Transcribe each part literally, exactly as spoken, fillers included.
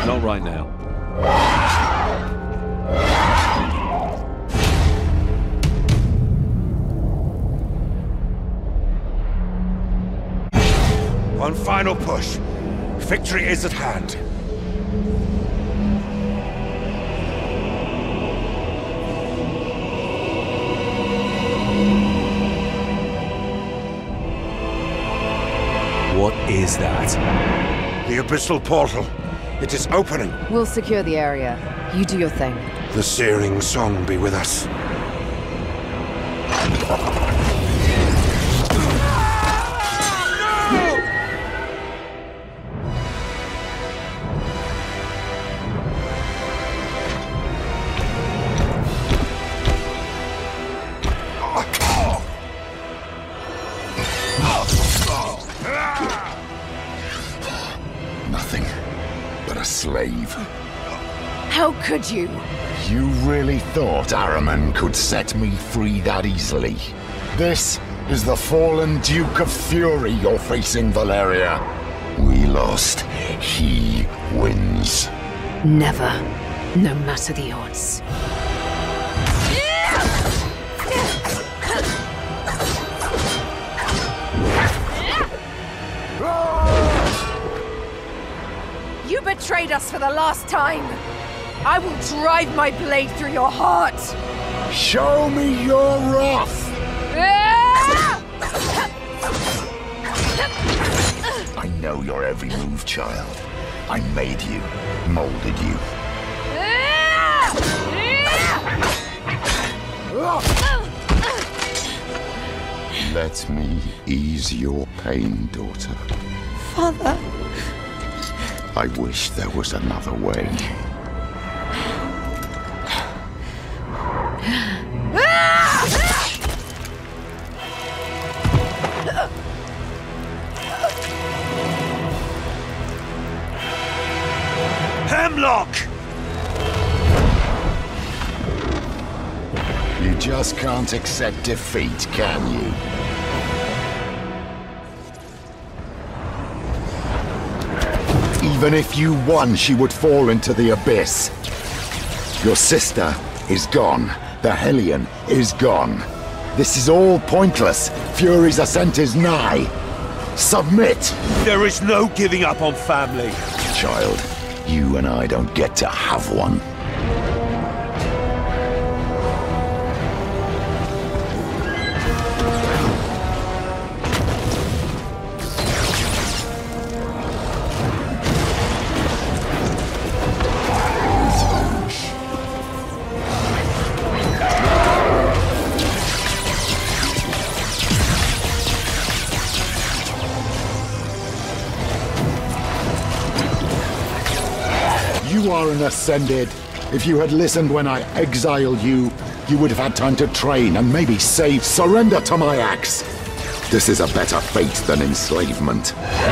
Not right now. One final push. Victory is at hand. What is that? The Abyssal Portal. It is opening. We'll secure the area. You do your thing. The searing song be with us. Nothing but a slave. How could you? You really thought Ahriman could set me free that easily? This is the fallen Duke of Fury you're facing, Valeria. We lost. He wins. Never. No matter the odds. You betrayed us for the last time! I will drive my blade through your heart! Show me your wrath! I know your every move, child. I made you, molded you. Let me ease your pain, daughter. Father... I wish there was another way. Hemlock! You just can't accept defeat, can you? Even if you won, she would fall into the abyss. Your sister is gone. The Hellion is gone. This is all pointless. Fury's ascent is nigh. Submit! There is no giving up on family. Child, you and I don't get to have one. You are an Ascended. If you had listened when I exiled you, you would have had time to train and maybe save. Surrender to my axe. This is a better fate than enslavement.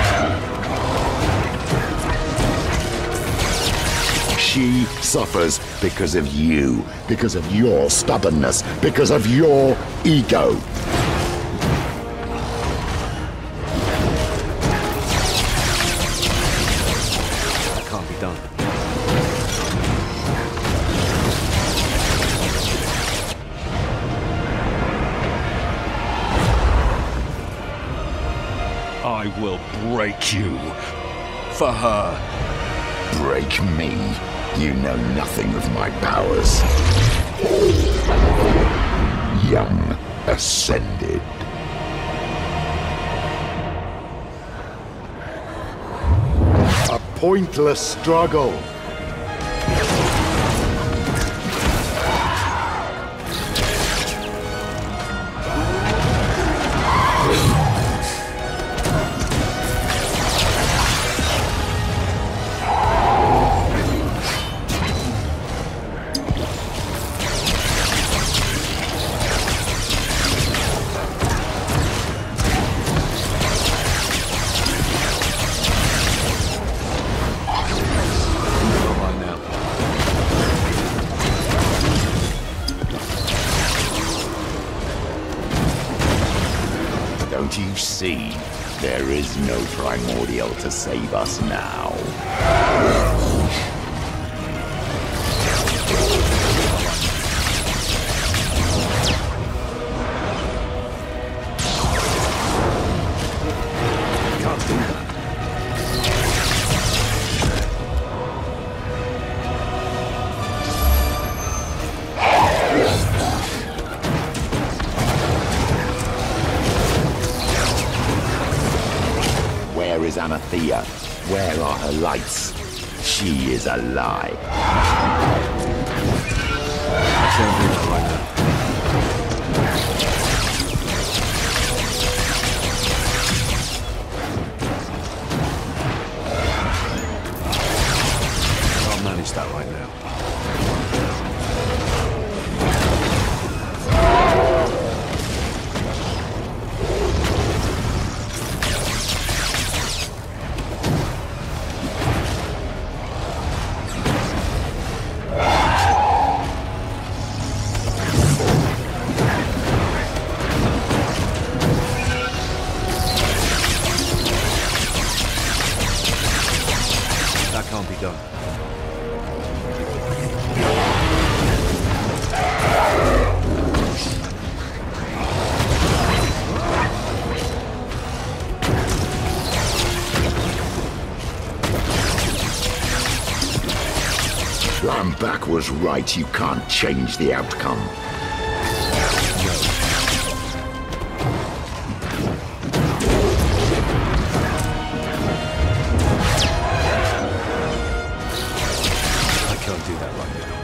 She suffers because of you, because of your stubbornness, because of your ego. That can't be done. I will break you. For her. Break me. You know nothing of my powers. Young Ascended. A pointless struggle. Don't you see? There is no primordial to save us now. Althea, where are her lights? She is alive. I can't do that right now. I'll manage that right now. That can't be done. Lambak was right, you can't change the outcome. I can't do that right now.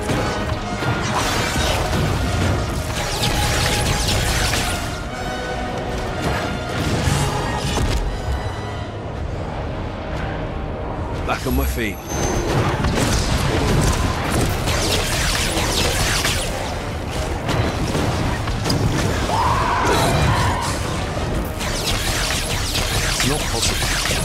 Back on my feet. It's not possible.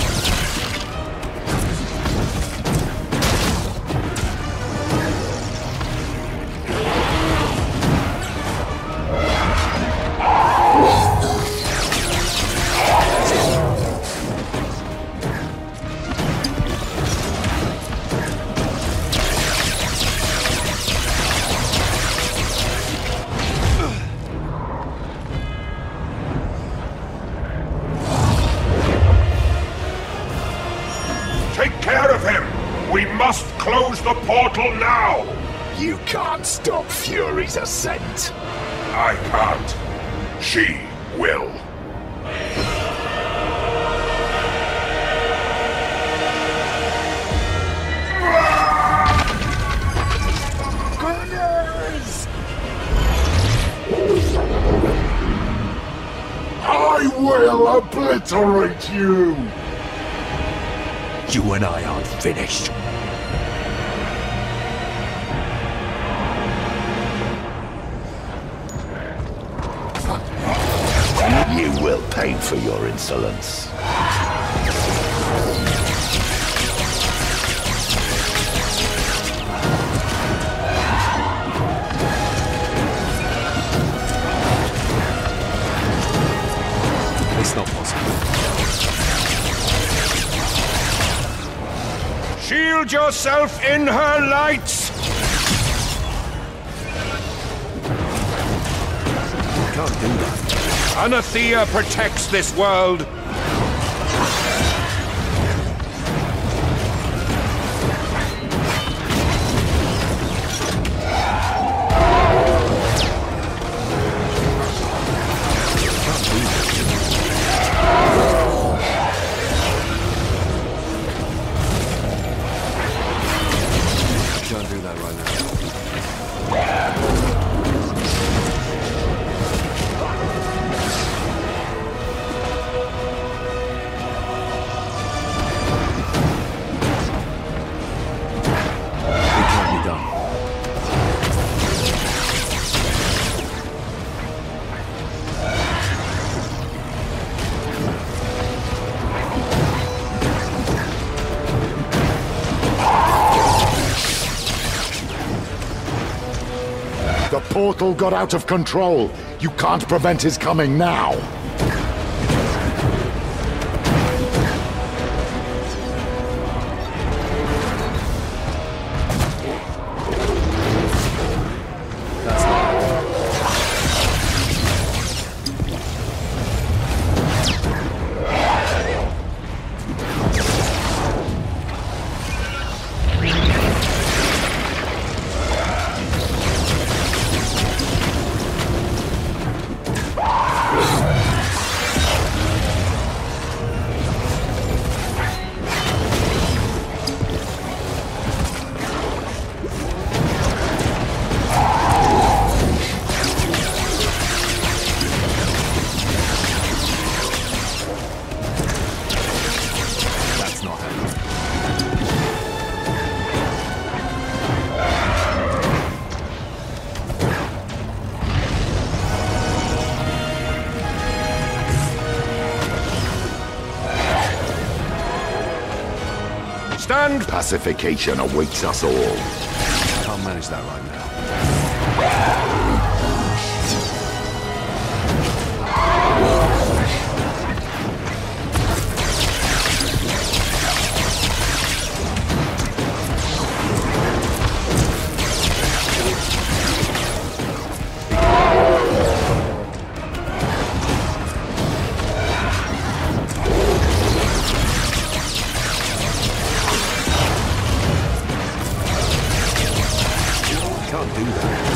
Take care of him! We must close the portal now! You can't stop Fury's ascent. I can't. She will. Gunners! I will obliterate you! You and I aren't finished. You will pay for your insolence. It's not possible. Shield yourself in her lights! I can't do that. Anathea protects this world. Can't do that right now. It can't be done. The portal got out of control. You can't prevent his coming now. That's not. pacification awaits us all. Can't manage that right now. Can't do that.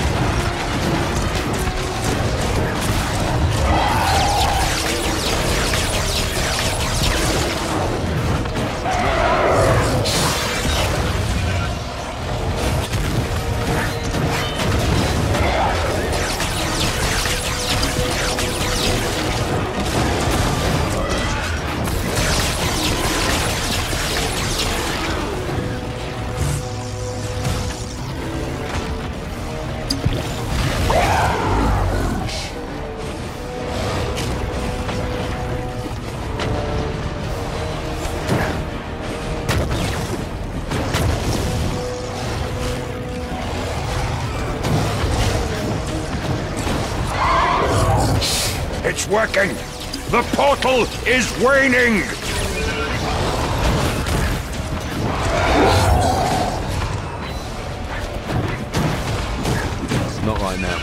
It's working! The portal is waning! Not right now.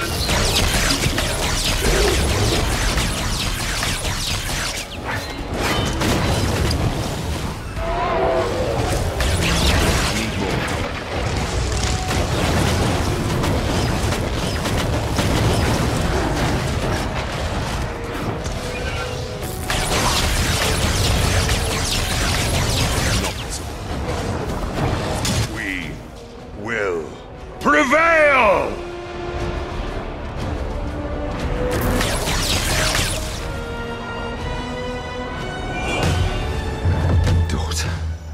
Will prevail! Daughter.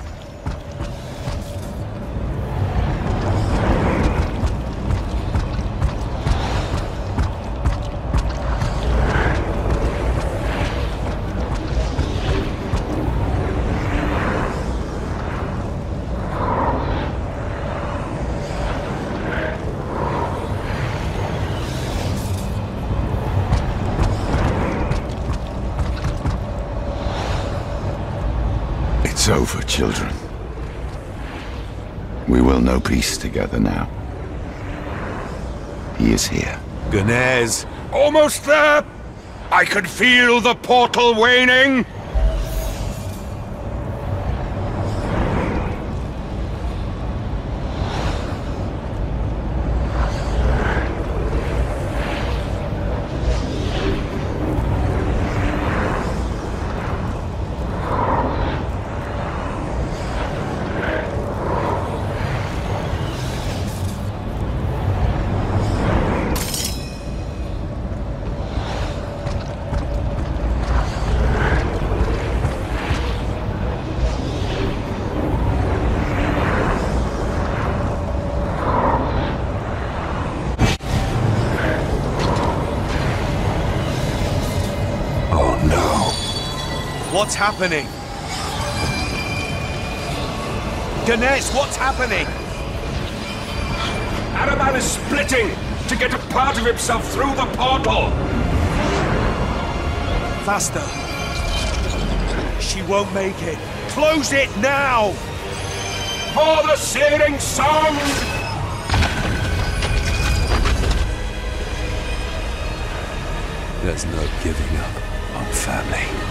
It's over, children. We will know peace together now. He is here. Ganesh! Almost there! I can feel the portal waning! What's happening? Ganesh, what's happening? Araman is splitting to get a part of himself through the portal! Faster. She won't make it. Close it now! For the searing sun! There's no giving up on family.